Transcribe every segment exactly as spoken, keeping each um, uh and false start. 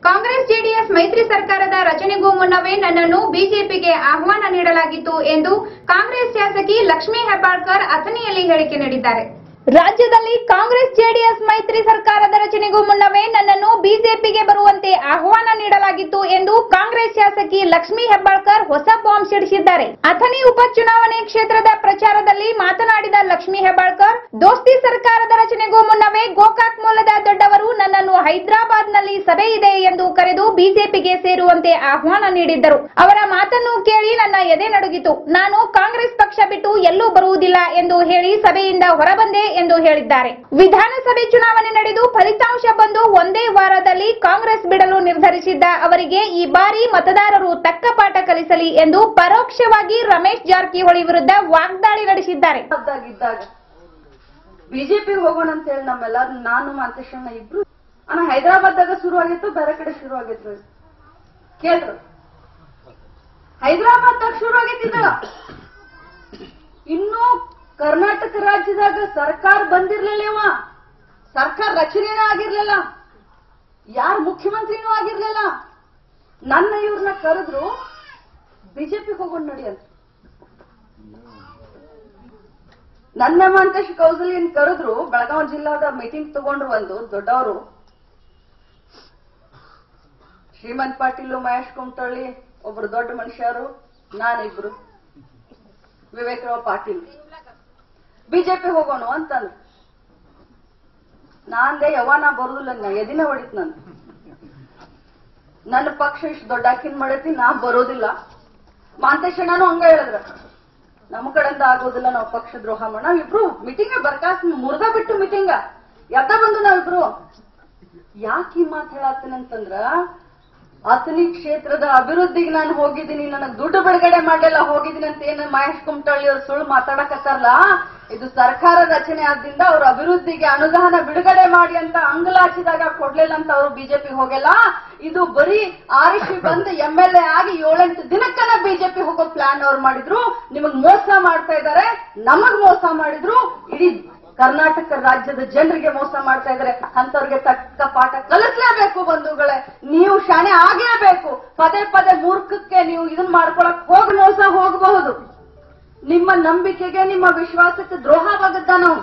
Congress JDS ಮೈತ್ರಿ ಸರ್ಕಾರದ ರಚನೆಗೂ ಮುನ್ನವೇ ನನ್ನನ್ನು ಬಿಜೆಪಿಗೆ ಆಹ್ವಾನ ನೀಡಲಾಗಿತ್ತು ಎಂದು ಕಾಂಗ್ರೆಸ್ ಶಾಸಕಿ ಲಕ್ಷ್ಮೀ ಹೆಬ್ಬಾಳ್ಕರ್ ಅಥಣಿಯಲ್ಲಿ ಹೇಳಿಕೆ ನೀಡಿದ್ದಾರೆ. ರಾಜ್ಯದಲ್ಲಿ ಕಾಂಗ್ರೆಸ್ ಜೆಡಿಎಸ್ ಮೈತ್ರಿ ಸರ್ಕಾರದ ರಚನೆಗೂ ಮುನ್ನವೇ ನನ್ನನ್ನು ಬಿಜೆಪಿಗೆ ಬರುವಂತೆ ಆಹ್ವಾನ ನೀಡಲಾಗಿತ್ತು ಎಂದು ಕಾಂಗ್ರೆಸ್ ಶಾಸಕಿ ಲಕ್ಷ್ಮೀ ಹೆಬ್ಬಾಳ್ಕರ್ ಹೊಸ ಬಾಂಬ್ ಸಿಡಿಸಿದ್ದಾರೆ. ಅಥಣಿ ಉಪಚುನಾವಣೆ ಕ್ಷೇತ್ರದ ಪ್ರಚಾರದಲ್ಲಿ ಮಾತನಾಡಿದ ಲಕ್ಷ್ಮೀ ಹೆಬ್ಬಾಳ್ಕರ್, ದೋಸ್ತಿ ಸರ್ಕಾರದ ರಚನೆಗೂ ಮುನ್ನವೇ ಗೋಕಾಕ್ ಮೂಲದ ದೊಡ್ಡವರು ನನ್ನನ್ನು ಹೈದರಾಬಾದ್ನಲ್ಲಿ ಸಭೆ ಇದೆ ಎಂದು ಕರೆದು ಬಿಜೆಪಿಗೆ ಸೇರುವಂತೆ ಆಹ್ವಾನ ನೀಡಿದ್ದರು. ಅವರ ಮಾತನ್ನು ಕೇಳಿ ನನ್ನ ಎದೆ ನಡುಗಿತು. ನಾನು ಕಾಂಗ್ರೆಸ್ ಪಕ್ಷ ಬಿಟ್ಟು ಎಲ್ಲೂ ಬರುವುದಿಲ್ಲ ಎಂದು ಹೇಳಿ ಸಭೆಯಿಂದ ಹೊರಬಂದೆ ಎಂದು ಹೇಳಿದ್ದಾರೆ. ವಿಧಾನಸಭೆ ಚುನಾವಣೆ ನಡೆದು ಫಲಿತಾಂಶ ಬಂದು ಒಂದೇ ವಾರದಲ್ಲಿ ಕಾಂಗ್ರೆಸ್ ಬಿಡಲು ನಿರ್ಧರಿಸಿದ್ದ ಅವರಿಗೆ ಈ ಬಾರಿ ಮತದಾರರು ತಕ್ಕ ಪಾಠ ಕಲಿಸಲಿ ಎಂದು ಪರೋಕ್ಷವಾಗಿ ರಮೇಶ್ ಜಾರಕಿಹೊಳಿ ವಿರುದ್ಧ ವಾಗ್ದಾಳಿ ನಡೆಸಿದ್ದಾರೆ. ಬಿಜೆಪಿ ಹೋಗೋಣ ಅಂತ ಹೇಳಿ ನಮ್ಮೆಲ್ಲ ನಾನು ಮಂತೇಶಣ್ಣ ಇಬ್ರು ಅಣ್ಣ ಹೈದರಾಬಾದ್ದಾಗ ಶುರು ಆಗಿತ್ತು, ಬೇರೆ ಕಡೆ ಶುರು ಆಗಿತ್ತು ಕೇಳ್ರು. ಹೈದರಾಬಾದ್ದಾಗ ಶುರು ಆಗಿತ್ತಿದ್ದಲ್ಲ, ಇನ್ನು ಕರ್ನಾಟಕ ರಾಜ್ಯದಾಗ ಸರ್ಕಾರ ಬಂದಿರ್ಲಿಲ್ಲ, ಸರ್ಕಾರ ರಚನೆನೂ ಆಗಿರ್ಲಿಲ್ಲ, ಯಾರು ಮುಖ್ಯಮಂತ್ರಿನೂ ಆಗಿರ್ಲಿಲ್ಲ. ನನ್ನ ಇವ್ರನ್ನ ಕರೆದ್ರು ಬಿಜೆಪಿ ಹೋಗೋಣ ನಡಿ ಅಂತ. ನನ್ನ ಮಂತೇಶ್ ಕೌಸಲ್ಯನ್ ಕರೆದ್ರು, ಬೆಳಗಾವಿ ಜಿಲ್ಲಾದ ಮೀಟಿಂಗ್ ತಗೊಂಡ್ರು. ಒಂದು ದೊಡ್ಡವರು ಶ್ರೀಮಂತ್ ಪಾಟೀಲ್, ಮಹೇಶ್ ಕುಮಟಳ್ಳಿ, ಒಬ್ರು ದೊಡ್ಡ ಮನುಷ್ಯರು, ನಾನಿಬ್ರು ವಿವೇಕರಾವ್ ಪಾಟೀಲ್ ಬಿಜೆಪಿ ಹೋಗೋಣ ಅಂತಂದ್ರು. ನಾಂದೆ ಯವಾನ ಬರುದಿಲ್ಲ, ನಾ ಎದಿನ ಹೊಡಿತ್. ನನ್ ನನ್ನ ಪಕ್ಷ ಇಷ್ಟು ದೊಡ್ಡ ಹಾಕಿನ್ ಮಾಡೈತಿ, ನಾ ಬರೋದಿಲ್ಲ. ಮಾಂತೇಶಣ್ಣನು ಹಂಗ ಹೇಳಿದ್ರ, ನಮ್ಮ ಕಡೆಯಿಂದ ಆಗೋದಿಲ್ಲ, ನಾವು ಪಕ್ಷ ದ್ರೋಹ ಮಾಡ. ನಾವಿಬ್ರು ಮೀಟಿಂಗ್ ಬರ್ಕಾಸ್ ಮುರ್ದ ಬಿಟ್ಟು ಮೀಟಿಂಗ ಎದ್ದ ಬಂದು ನಾವಿಬ್ರು. ಯಾಕೆ ಈ ಮಾತು ಹೇಳತ್ತೀನಂತಂದ್ರ, ಅಥಣಿ ಕ್ಷೇತ್ರದ ಅಭಿವೃದ್ಧಿಗೆ ನಾನು ಹೋಗಿದ್ದೀನಿ, ನನಗ್ ದುಡ್ಡು ಬಿಡುಗಡೆ ಮಾಡ್ಲಿಲ್ಲ ಹೋಗಿದ್ದೀನಿ ಅಂತ ಏನ್ ಮಹೇಶ್ ಕುಮಟಳ್ಳಿ ಅವ್ರು ಸುಳ್ಳು ಮಾತಾಡಕತ್ತಾರಲ್ಲ, ಇದು ಸರ್ಕಾರ ರಚನೆ ಆದ್ರಿಂದ ಅವ್ರ ಅಭಿವೃದ್ಧಿಗೆ ಅನುದಾನ ಬಿಡುಗಡೆ ಮಾಡಿ ಅಂತ ಅಂಗಲಾಚಿದಾಗ ಕೊಡ್ಲಿಲ್ಲ ಅಂತ ಅವರು ಬಿಜೆಪಿ ಹೋಗಲ್ಲ. ಇದು ಬರೀ ಆರಿಸಿ ಬಂದು ಎಂ ಎಲ್ ಎ ಆಗಿ ಏಳೆಂಟು ದಿನಕ್ಕನ ಬಿಜೆಪಿ ಹೋಗೋ ಪ್ಲಾನ್ ಅವ್ರು ಮಾಡಿದ್ರು. ನಿಮಗ್ ಮೋಸ ಮಾಡ್ತಾ ಇದ್ದಾರೆ, ನಮಗ್ ಮೋಸ ಮಾಡಿದ್ರು, ಇಡೀ ಕರ್ನಾಟಕ ರಾಜ್ಯದ ಜನರಿಗೆ ಮೋಸ ಮಾಡ್ತಾ ಇದ್ದಾರೆ. ಅಂತವ್ರಿಗೆ ತಕ್ಕ ಪಾಠ ಕಲಿಸ್ಲೇಬೇಕು ಬಂಧುಗಳೇ. ನೀವು ಶಾಣೆ ಆಗ್ಲೇಬೇಕು. ಪದೇ ಪದೇ ಮೂರ್ಖಕ್ಕೆ ನೀವು ಇದನ್ನ ಮಾಡ್ಕೊಳಕ್ ಹೋಗಿ ಮೋಸ ಹೋಗಬಹುದು. ನಿಮ್ಮ ನಂಬಿಕೆಗೆ, ನಿಮ್ಮ ವಿಶ್ವಾಸಕ್ಕೆ ದ್ರೋಹವಾಗತ್ತ. ನಾವು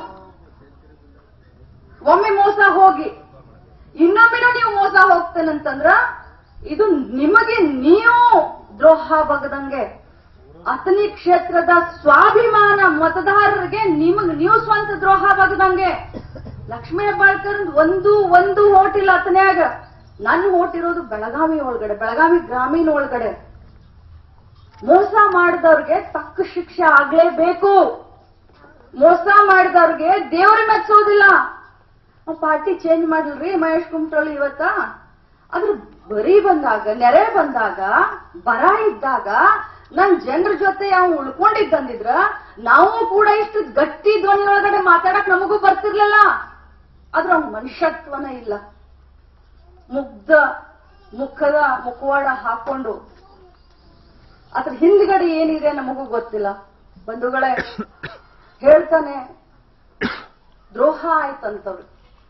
ಒಮ್ಮೆ ಮೋಸ ಹೋಗಿ ಇನ್ನೊಮ್ಮೆನೂ ನೀವು ಮೋಸ ಹೋಗ್ತೇನಂತಂದ್ರ ಇದು ನಿಮಗೆ ನೀವು ದ್ರೋಹವಾಗದಂಗೆ, ಅಥಣಿ ಕ್ಷೇತ್ರದ ಸ್ವಾಭಿಮಾನ ಮತದಾರರಿಗೆ ನಿಮಗ್ ನೀವು ಸ್ವಂತ ದ್ರೋಹವಾಗದಂಗೆ. ಲಕ್ಷ್ಮೀ ಹೆಬ್ಬಾಳ್ಕರ್ ಒಂದು ಒಂದು ಓಟ್ ಇಲ್ಲ ಅಥಣಿಯಾಗ. ನನ್ನ ಓಟ್ ಇರೋದು ಬೆಳಗಾವಿ ಒಳಗಡೆ, ಬೆಳಗಾವಿ ಗ್ರಾಮೀಣ ಒಳಗಡೆ. ಮೋಸ ಮಾಡಿದವ್ರಿಗೆ ತಕ್ಕ ಶಿಕ್ಷೆ ಆಗ್ಲೇಬೇಕು. ಮೋಸ ಮಾಡಿದವ್ರಿಗೆ ದೇವ್ರ ಮೆಚ್ಚೋದಿಲ್ಲ. ಪಾರ್ಟಿ ಚೇಂಜ್ ಮಾಡಿಲ್ರಿ ಮಹೇಶ್ ಕುಮಟಳ್ಳಿ ಇವತ್ತ. ಅದ್ರ ಬರೀ ಬಂದಾಗ, ನೆರೆ ಬಂದಾಗ, ಬರ ಇದ್ದಾಗ ನನ್ ಜನರ ಜೊತೆ ಅವ್ನು ಉಳ್ಕೊಂಡಿದ್ದಂದಿದ್ರ ನಾವು ಕೂಡ ಇಷ್ಟು ಗಟ್ಟಿ ಧ್ವನಿ ಒಳಗಡೆ ಮಾತಾಡಕ್ ನಮಗೂ ಬರ್ತಿರ್ಲಿಲ್ಲ. ಆದ್ರ ಅವ್ನ ಮನುಷ್ಯತ್ವನ ಇಲ್ಲ. ಮುಗ್ಧ ಮುಖದ ಮುಖವಾಡ ಹಾಕೊಂಡು ಅದ್ರ ಹಿಂದ್ಗಡೆ ಏನಿದೆ ನಮಗೂ ಗೊತ್ತಿಲ್ಲ. ಬಂಧುಗಳೇ, ಹೇಳ್ತಾನೆ ದ್ರೋಹ ಆಯ್ತಂತವ್ರು,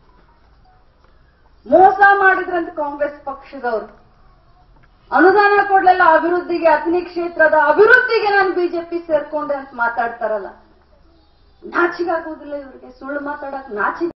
ಮೋಸ ಮಾಡಿದ್ರಂತ ಕಾಂಗ್ರೆಸ್ ಪಕ್ಷದವ್ರು. ಅನುದಾನ ಕೊಡ್ಲಿಲ್ಲ ಅಭಿವೃದ್ಧಿಗೆ, ಅಥಣಿ ಕ್ಷೇತ್ರದ ಅಭಿವೃದ್ಧಿಗೆ ನಾನು ಬಿಜೆಪಿ ಸೇರ್ಕೊಂಡೆ ಅಂತ ಮಾತಾಡ್ತಾರಲ್ಲ. ನಾಚಿಗಾಗೋದಿಲ್ಲ ಇವ್ರಿಗೆ? ಸುಳ್ಳು ಮಾತಾಡಕ್ ನಾಚಿಗೆ